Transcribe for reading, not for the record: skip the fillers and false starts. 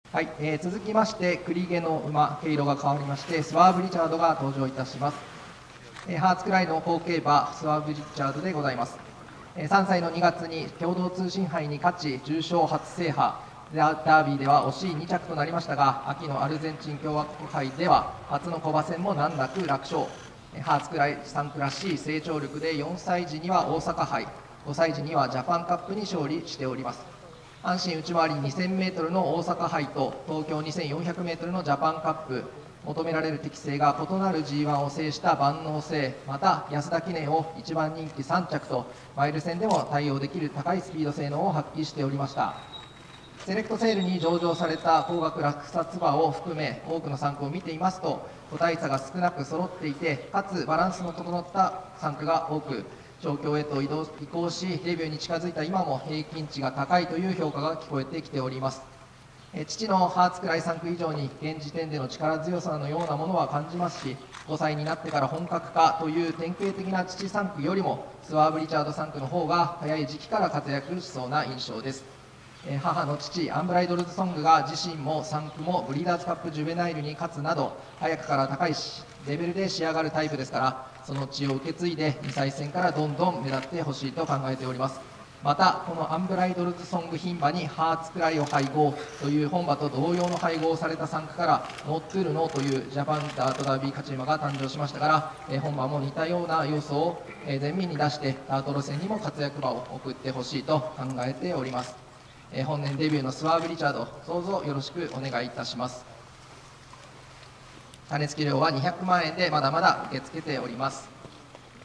はい、続きまして栗毛の馬、毛色が変わりましてスワーブ・リチャードが登場いたします。ハーツクライの後継馬スワーブ・リチャードでございます。3歳の2月に共同通信杯に勝ち重賞初制覇、ダービーでは惜しい2着となりましたが、秋のアルゼンチン共和国杯では初の古馬戦も難なく楽勝。ハーツクライ3区らしい成長力で4歳児には大阪杯、5歳児にはジャパンカップに勝利しております。阪神内回り 2000m の大阪杯と東京 2400m のジャパンカップ、求められる適性が異なる G1 を制した万能性、また安田記念を1番人気3着とマイル戦でも対応できる高いスピード性能を発揮しておりました。セレクトセールに上場された高額落札馬を含め多くの3区を見ていますと個体差が少なく揃っていて、かつバランスの整った3区が多く、調教へと移行しデビューに近づいた今も平均値が高いという評価が聞こえてきております。父のハーツクライ3区以上に現時点での力強さのようなものは感じますし、5歳になってから本格化という典型的な父3区よりもスワーブ・リチャード3区の方が早い時期から活躍しそうな印象です。母の父アンブライドルズソングが自身も3区もブリーダーズカップジュベナイルに勝つなど早くから高いレベルで仕上がるタイプですから、その血を受け継いで2歳戦からどんどん目立ってほしいと考えております。またこのアンブライドルズソング牝馬にハーツクライを配合という本馬と同様の配合をされた3区からノットゥルノというジャパンダートダービー勝ち馬が誕生しましたから、本馬も似たような要素を前面に出してダート路線にも活躍馬を送ってほしいと考えております。本年デビューのスワーブ・リチャード、どうぞよろしくお願いいたします。種付け料は200万円でまだまだ受け付けております。